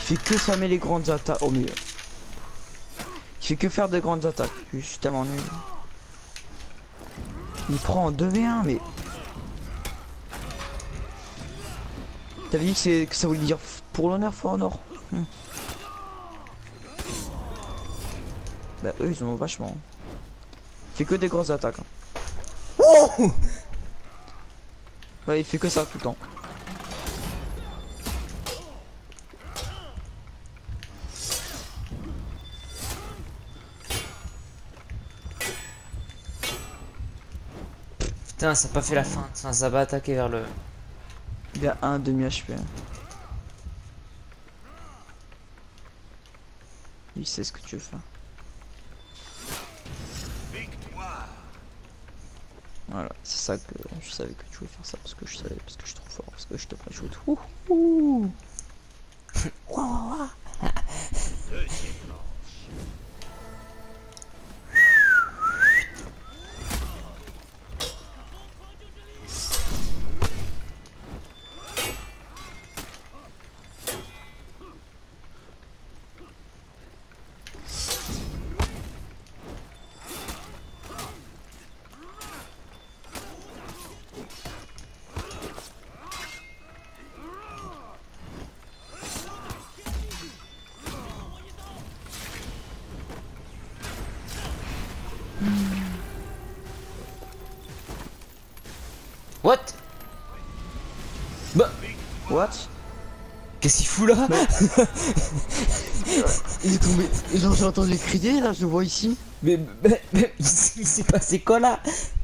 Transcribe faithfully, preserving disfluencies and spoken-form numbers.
fait que spammer les grandes attaques. Oh mais... Il fait que faire de grandes attaques. Je suis tellement nul. Il prend en deux v un mais... T'avais dit que, c'est que ça voulait dire pour l'honneur, for honor. Hmm. Bah eux ils ont vachement. Il fait que des grosses attaques. Hein. Oh Ouais il fait que ça tout le temps. Putain, ça a pas fait la fin. Enfin, ça va attaquer vers le... Il a un demi H P. Il sait ce que tu veux faire. Voilà, c'est ça que je savais que tu voulais faire ça parce que je savais, parce que je suis trop fort, parce que je te ferai jouer tout. Ouh, ouh. What? Bah... What? Qu'est-ce qu'il fout là? Mais... Il est tombé. Genre j'ai entendu crier là, je le vois ici. Mais, mais, mais il s'est passé quoi là?